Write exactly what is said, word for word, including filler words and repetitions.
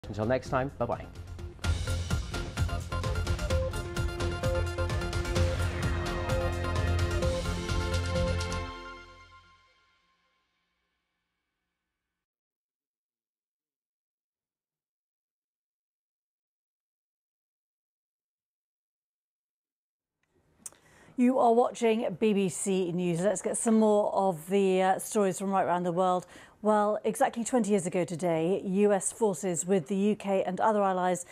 Until next time, bye-bye. You are watching B B C News. Let's get some more of the uh, stories from right around the world. Well, exactly twenty years ago today, U S forces with the U K and other allies